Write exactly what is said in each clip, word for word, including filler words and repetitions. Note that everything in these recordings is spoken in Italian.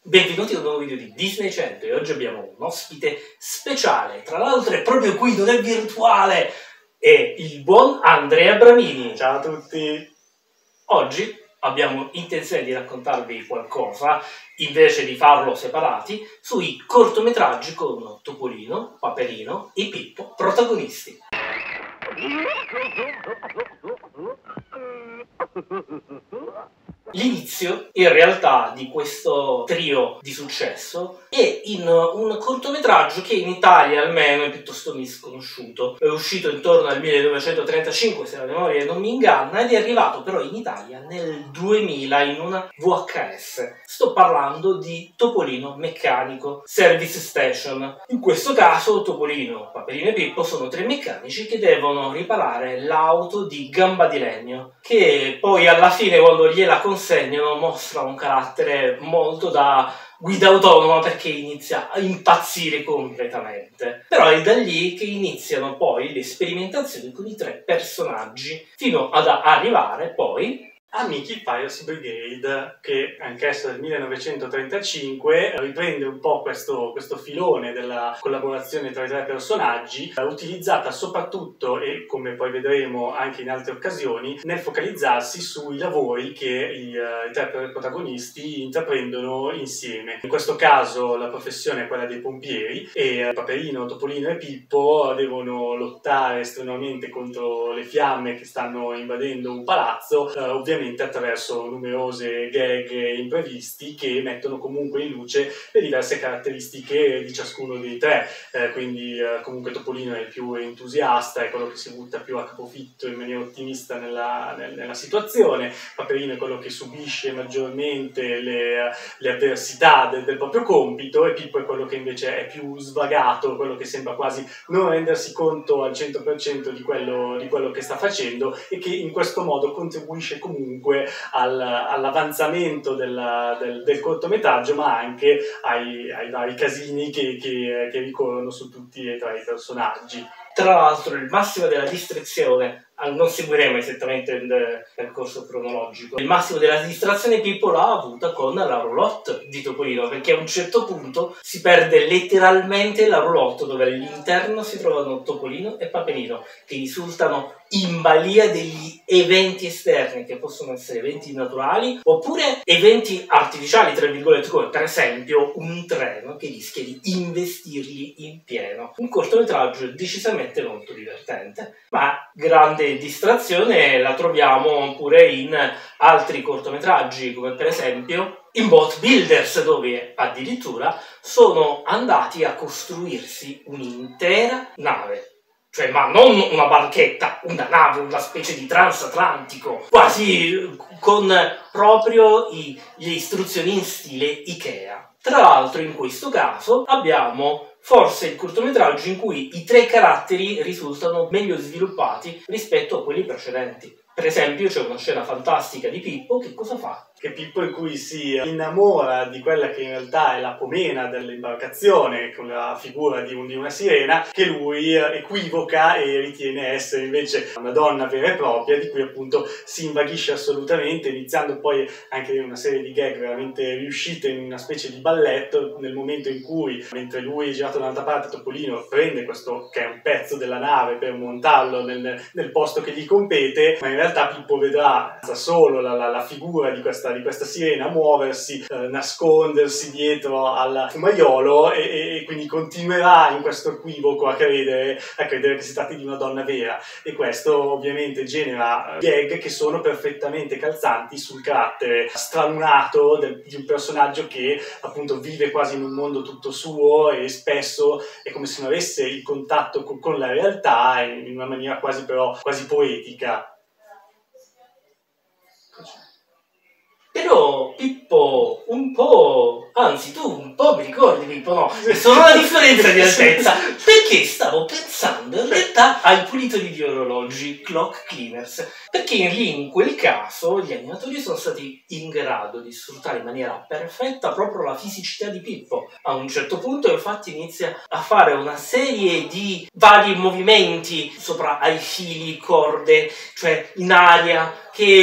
Benvenuti a un nuovo video di Disney cento e oggi abbiamo un ospite speciale, tra l'altro è proprio qui, non è virtuale, è il buon Andrea Bramini. Ciao a tutti! Oggi abbiamo intenzione di raccontarvi qualcosa, invece di farlo separati, sui cortometraggi con Topolino, Paperino e Pippo protagonisti. L'inizio, in realtà, di questo trio di successo è in un cortometraggio che in Italia almeno è piuttosto misconosciuto. È uscito intorno al millenovecentotrentacinque, se la memoria non mi inganna, ed è arrivato però in Italia nel duemila in una V H S. Sto parlando di Topolino Meccanico Service Station. In questo caso Topolino, Paperino e Pippo sono tre meccanici che devono riparare l'auto di Gamba di Legno, che poi alla fine, quando gliela consegnano, mostra un carattere molto da guida autonoma perché inizia a impazzire completamente. Però è da lì che iniziano poi le sperimentazioni con i tre personaggi, fino ad arrivare poi a Mickey Fire's Brigade, che anch'esso del millenovecentotrentacinque riprende un po' questo, questo filone della collaborazione tra i tre personaggi, utilizzata soprattutto, e come poi vedremo anche in altre occasioni, nel focalizzarsi sui lavori che i, uh, i tre protagonisti intraprendono insieme. In questo caso la professione è quella dei pompieri e uh, Paperino, Topolino e Pippo devono lottare strenuamente contro le fiamme che stanno invadendo un palazzo, uh, ovviamente attraverso numerose gag imprevisti che mettono comunque in luce le diverse caratteristiche di ciascuno dei tre. Eh, quindi eh, comunque Topolino è il più entusiasta, è quello che si butta più a capofitto in maniera ottimista nella, nella situazione. Paperino è quello che subisce maggiormente le, le avversità del, del proprio compito, e Pippo è quello che invece è più svagato, quello che sembra quasi non rendersi conto al cento per cento di quello, di quello che sta facendo, e che in questo modo contribuisce comunque Al, all'avanzamento del, del, del cortometraggio, ma anche ai, ai vari casini che, che, che ricorrono su tutti e tre i personaggi. Tra l'altro il massimo della distrazione, non seguiremo esattamente il percorso cronologico, il massimo della distrazione Pippo l'ha avuta con la roulotte di Topolino, perché a un certo punto si perde letteralmente la roulotte, dove all'interno si trovano Topolino e Paperino, che risultano in balia degli eventi esterni, che possono essere eventi naturali oppure eventi artificiali, tra virgolette, come per esempio un treno che rischia di investirli in pieno. Un cortometraggio decisamente molto divertente, ma grande distrazione la troviamo pure in altri cortometraggi, come per esempio in Boat Builders, dove addirittura sono andati a costruirsi un'intera nave. Cioè, ma non una barchetta, una nave, una specie di transatlantico, quasi con proprio i, le istruzioni in stile Ikea. Tra l'altro, in questo caso abbiamo forse il cortometraggio in cui i tre caratteri risultano meglio sviluppati rispetto a quelli precedenti. Per esempio c'è una scena fantastica di Pippo che cosa fa? Che Pippo in cui si innamora di quella che in realtà è la pomena dell'imbarcazione, con la figura di, un, di una sirena, che lui equivoca e ritiene essere invece una donna vera e propria, di cui appunto si invaghisce assolutamente, iniziando poi anche una serie di gag veramente riuscite in una specie di balletto, nel momento in cui, mentre lui è girato dall'altra parte, Topolino prende questo che è un pezzo della nave per montarlo nel, nel posto che gli compete, ma in realtà Pippo vedrà solo la, la, la figura di questa di questa sirena muoversi, eh, nascondersi dietro al fumaiolo, e, e quindi continuerà in questo equivoco a credere, a credere che si tratti di una donna vera, e questo ovviamente genera gag che sono perfettamente calzanti sul carattere stralunato del, di un personaggio che appunto vive quasi in un mondo tutto suo, e spesso è come se non avesse il contatto con, con la realtà, in, in una maniera quasi però quasi poetica. Però Pippo un po', anzi tu un po' mi ricordi Pippo, no? È solo una differenza di altezza, perché stavo pensando in realtà ai pulitori di orologi, clock cleaners, perché lì in quel caso gli animatori sono stati in grado di sfruttare in maniera perfetta proprio la fisicità di Pippo. A un certo punto infatti inizia a fare una serie di vari movimenti sopra ai fili, corde, cioè in aria, che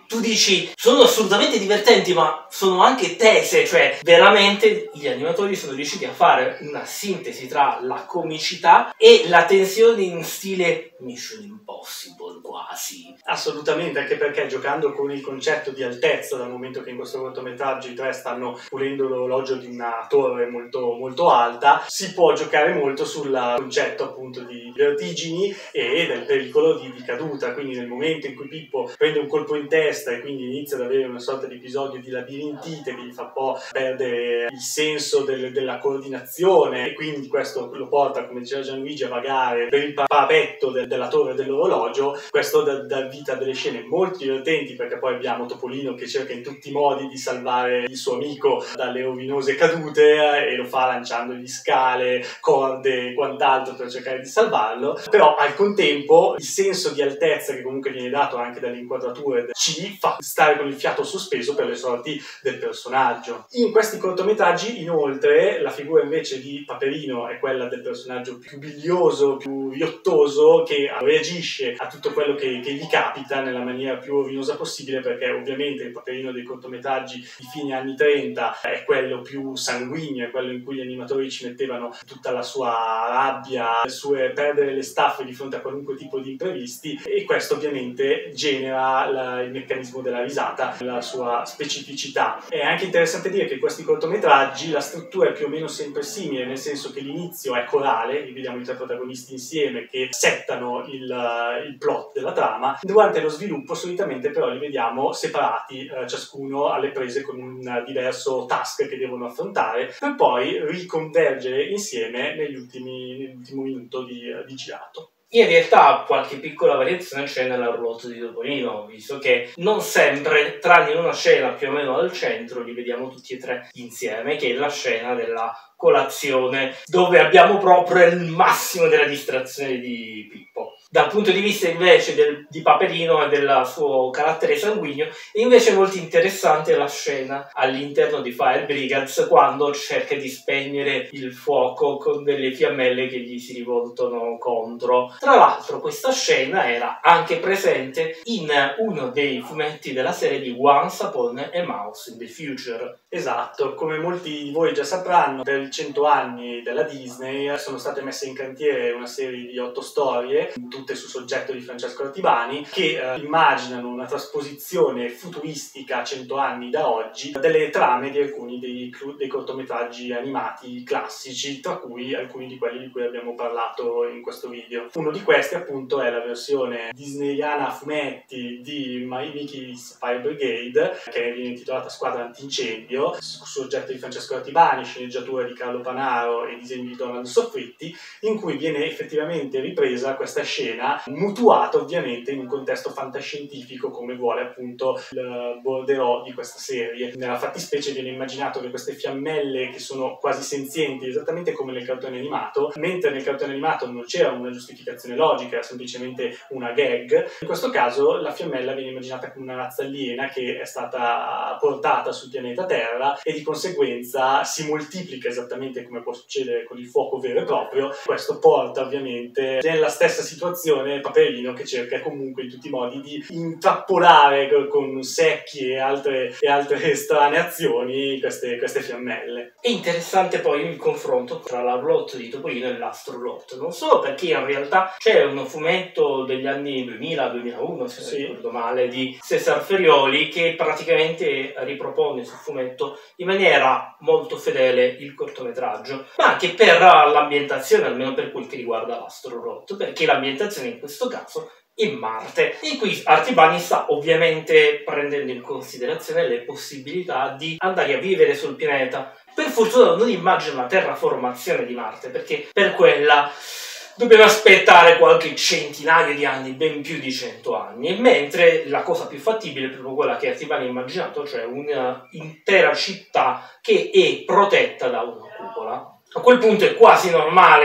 tu dici sono assolutamente divertenti, ma sono anche tese, cioè veramente gli animatori sono riusciti a fare una sintesi tra la comicità e la tensione in stile Mission Impossible quasi. Assolutamente, anche perché giocando con il concetto di altezza, dal momento che in questo cortometraggio i tre stanno pulendo l'orologio di una torre molto, molto alta, si può giocare molto sul concetto appunto di vertigini e del pericolo di, di caduta. Quindi nel momento in cui Pippo prende un colpo in testa e quindi inizia ad avere una sorta di episodio di labirintite che gli fa un po' perdere il senso del, della coordinazione, e quindi questo lo porta, come diceva Gianluigi, a vagare per il parapetto del, della torre dell'orologio, questo dà, dà vita a delle scene molto divertenti, perché poi abbiamo Topolino che cerca in tutti i modi di salvare il suo amico dalle rovinose cadute e lo fa lanciandogli scale, corde e quant'altro per cercare di salvarlo, però al contempo il senso di altezza che comunque viene dato anche dalle inquadrature ci fa stare con il fiato sospeso per le sorti del personaggio. In questi cortometraggi inoltre la figura invece di Paperino è quella del personaggio più biglioso, più riottoso, che reagisce a tutto quello che, che gli capita nella maniera più rovinosa possibile, perché ovviamente il Paperino dei cortometraggi di fine anni trenta è quello più sanguigno, è quello in cui gli animatori ci mettevano tutta la sua rabbia, le sue perdere le staffe di fronte a qualunque tipo di imprevisti, e questo ovviamente genera la, il meccanismo della risata, la sua specificità. È anche interessante dire che in questi cortometraggi la struttura è più o meno sempre simile, nel senso che l'inizio è corale, e vediamo i tre protagonisti insieme che settano il, il plot della trama. Durante lo sviluppo solitamente però li vediamo separati, eh, ciascuno alle prese con un diverso task che devono affrontare, per poi riconvergere insieme negli ultimi, nell'ultimo minuto di, di girato. In realtà qualche piccola variazione c'è nella roulotte di Topolino, visto che non sempre, tranne in una scena più o meno al centro, li vediamo tutti e tre insieme, che è la scena della colazione, dove abbiamo proprio il massimo della distrazione di Pippo. Dal punto di vista invece del, di Paperino e del suo carattere sanguigno, è invece molto interessante la scena all'interno di Fire Brigades, quando cerca di spegnere il fuoco con delle fiammelle che gli si rivoltano contro. Tra l'altro questa scena era anche presente in uno dei fumetti della serie di Once Upon a Mouse in the Future. Esatto, come molti di voi già sapranno, per i cento anni della Disney sono state messe in cantiere una serie di otto storie, tutte su soggetto di Francesco Artibani, che eh, immaginano una trasposizione futuristica a cento anni da oggi delle trame di alcuni dei, dei cortometraggi animati classici, tra cui alcuni di quelli di cui abbiamo parlato in questo video. Uno di questi appunto è la versione disneyana a fumetti di Mickey's Fire Brigade, che viene intitolata Squadra Antincendio, su soggetto di Francesco Artibani, sceneggiatura di Carlo Panaro e disegni di Donald Soffitti, in cui viene effettivamente ripresa questa scena, mutuata ovviamente in un contesto fantascientifico come vuole appunto il borderò di questa serie. Nella fattispecie viene immaginato che queste fiammelle, che sono quasi senzienti esattamente come nel cartone animato, mentre nel cartone animato non c'era una giustificazione logica, era semplicemente una gag, in questo caso la fiammella viene immaginata come una razza aliena che è stata portata sul pianeta Terra e di conseguenza si moltiplica esattamente come può succedere con il fuoco vero e proprio. Questo porta ovviamente nella stessa situazione Paperino, che cerca comunque in tutti i modi di intrappolare con secchi e altre, e altre strane azioni queste, queste fiammelle. È interessante poi il confronto tra la roulotte di Topolino e l'Astro Roulotte, non solo perché in realtà c'è un fumetto degli anni duemila duemilauno, se non sì. ricordo male, di Cesar Ferioli, che praticamente ripropone sul fumetto in maniera molto fedele il cortometraggio, ma anche per l'ambientazione, almeno per quel che riguarda l'Astro Roulotte, perché l'ambientazione in questo caso in Marte. E qui Artibani sta ovviamente prendendo in considerazione le possibilità di andare a vivere sul pianeta. Per fortuna non immagino una terraformazione di Marte, perché per quella dobbiamo aspettare qualche centinaio di anni, ben più di cento anni, mentre la cosa più fattibile è proprio quella che Artibani ha immaginato, cioè un'intera città che è protetta da una cupola. A quel punto è quasi normale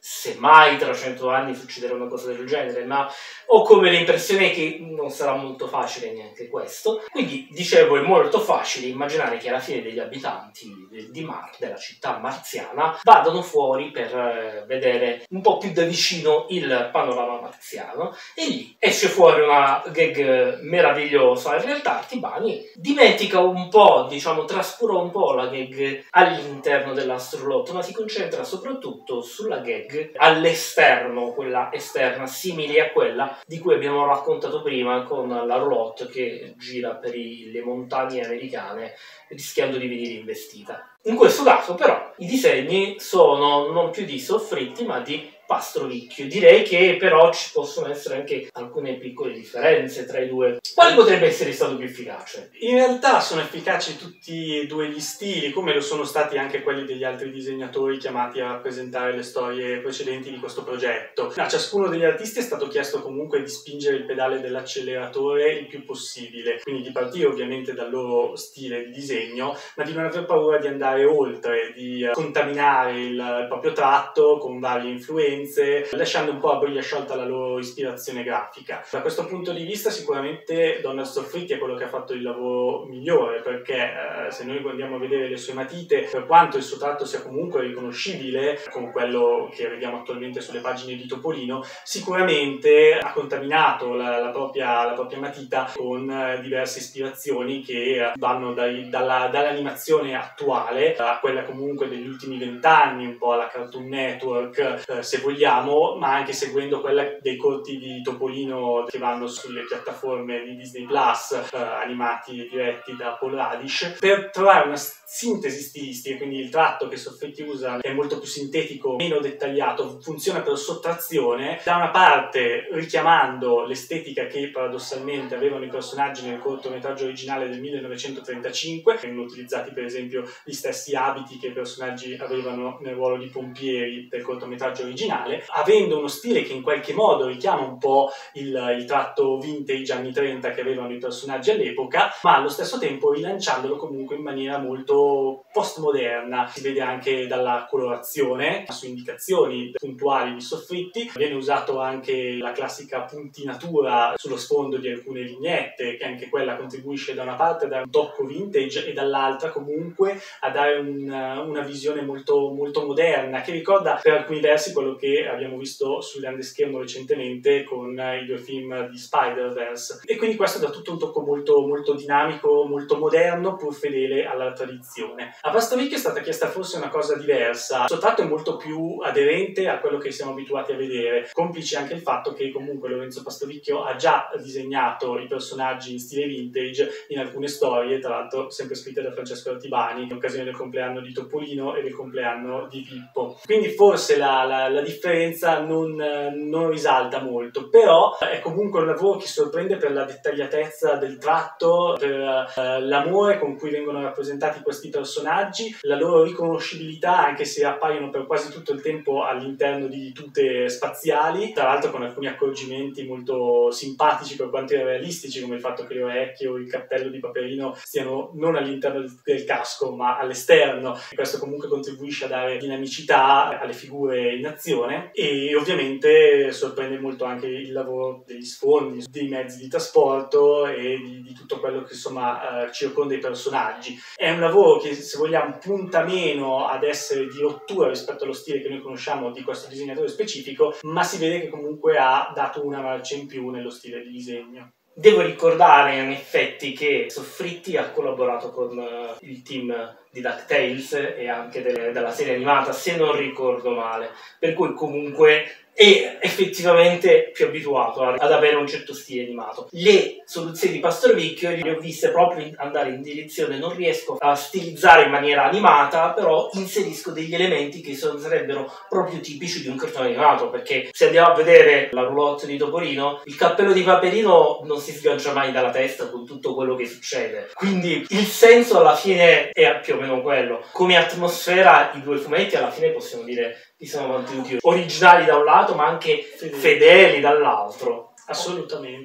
se mai tra cento anni succederà una cosa del genere, ma ho come l'impressione che non sarà molto facile neanche questo. Quindi, dicevo, è molto facile immaginare che alla fine degli abitanti di Marte, della città marziana, vadano fuori per eh, vedere un po' più da vicino il panorama marziano, e lì esce fuori una gag meravigliosa. In realtà Artibani dimentica un po', diciamo, trascura un po' la gag all'interno dell'astrolotto, ma si concentra soprattutto sulla gag all'esterno, quella esterna, simile a quella di cui abbiamo raccontato prima con la roulotte che gira per i, le montagne americane rischiando di venire investita. In questo caso però i disegni sono non più di Soffritti ma di Pastrovicchio. Direi che però ci possono essere anche alcune piccole differenze tra i due. Quale potrebbe essere stato più efficace? In realtà sono efficaci tutti e due gli stili, come lo sono stati anche quelli degli altri disegnatori chiamati a rappresentare le storie precedenti di questo progetto. A ciascuno degli artisti è stato chiesto comunque di spingere il pedale dell'acceleratore il più possibile, quindi di partire ovviamente dal loro stile di disegno, ma di non aver paura di andare oltre, di contaminare il proprio tratto con varie influenze, lasciando un po' a briglia sciolta la loro ispirazione grafica. Da questo punto di vista sicuramente Donald Soffritti è quello che ha fatto il lavoro migliore, perché eh, se noi andiamo a vedere le sue matite, per quanto il suo tratto sia comunque riconoscibile con quello che vediamo attualmente sulle pagine di Topolino, sicuramente ha contaminato la, la, propria, la propria matita con eh, diverse ispirazioni che eh, vanno dai, dalla, dall'animazione attuale a quella comunque degli ultimi vent'anni, un po' alla Cartoon Network, eh, se vogliamo, ma anche seguendo quella dei corti di Topolino che vanno sulle piattaforme di Disney Plus, eh, animati diretti da Paul Radish, per trovare una sintesi stilistica. Quindi il tratto che Soffritti usa è molto più sintetico, meno dettagliato, funziona per sottrazione, da una parte richiamando l'estetica che paradossalmente avevano i personaggi nel cortometraggio originale del millenovecentotrentacinque, vengono utilizzati per esempio gli stessi abiti che i personaggi avevano nel ruolo di pompieri del cortometraggio originale, avendo uno stile che in qualche modo richiama un po' il, il tratto vintage anni trenta che avevano i personaggi all'epoca, ma allo stesso tempo rilanciandolo comunque in maniera molto postmoderna. Si vede anche dalla colorazione, su indicazioni puntuali di Soffritti. Viene usato anche la classica puntinatura sullo sfondo di alcune vignette, che anche quella contribuisce da una parte a dare un tocco vintage e dall'altra comunque a dare un, una visione molto, molto moderna, che ricorda per alcuni versi quello che abbiamo visto sul grande schermo recentemente con i due film di Spider-Verse. E quindi questo dà tutto un tocco molto, molto dinamico, molto moderno, pur fedele alla tradizione. A Pastrovicchio è stata chiesta forse una cosa diversa. Il suo tratto è molto più aderente a quello che siamo abituati a vedere, complice anche il fatto che comunque Lorenzo Pastrovicchio ha già disegnato i personaggi in stile vintage in alcune storie, tra l'altro sempre scritte da Francesco Artibani, in occasione del compleanno di Topolino e del compleanno di Pippo. Quindi forse la, la, la differenza non, non risalta molto, però è comunque un lavoro che sorprende per la dettagliatezza del tratto, per uh, l'amore con cui vengono rappresentati questi personaggi, la loro riconoscibilità anche se appaiono per quasi tutto il tempo all'interno di tute spaziali, tra l'altro con alcuni accorgimenti molto simpatici per quanto realistici, come il fatto che le orecchie o il cappello di Paperino stiano non all'interno del, del casco ma all'esterno. Questo comunque contribuisce a dare dinamicità alle figure in azione, e ovviamente sorprende molto anche il lavoro degli sfondi, dei mezzi di trasporto e di, di tutto quello che insomma eh, circonda i personaggi. È un lavoro che, se vogliamo, punta meno ad essere di rottura rispetto allo stile che noi conosciamo di questo disegnatore specifico, ma si vede che comunque ha dato una marcia in più nello stile di disegno. Devo ricordare in effetti che Soffritti ha collaborato con uh, il team di DuckTales e anche delle, della serie animata, se non ricordo male, per cui comunque è effettivamente più abituato ad avere un certo stile animato. Le soluzioni di Pastrovicchio le ho viste proprio in, andare in direzione, non riesco a stilizzare in maniera animata, però inserisco degli elementi che sono, sarebbero proprio tipici di un cartone animato, perché se andiamo a vedere la roulotte di Topolino, il cappello di Paperino non si sgancia mai dalla testa con tutto quello che succede, quindi il senso alla fine è più o meno quello. Come atmosfera i due fumetti alla fine possiamo dire che sono mantenuti originali da un lato ma anche fedeli dall'altro. Assolutamente.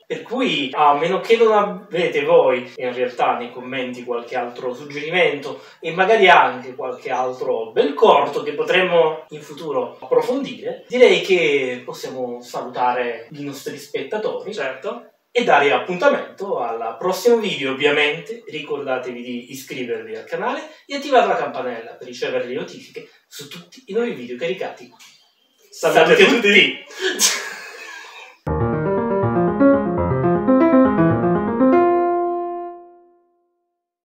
Per cui, a meno che non avete voi, in realtà nei commenti, qualche altro suggerimento e magari anche qualche altro bel corto che potremmo in futuro approfondire, direi che possiamo salutare i nostri spettatori. Certo. E dare appuntamento al prossimo video. Ovviamente ricordatevi di iscrivervi al canale e attivare la campanella per ricevere le notifiche su tutti i nuovi video caricati. Salve a tutti! tutti.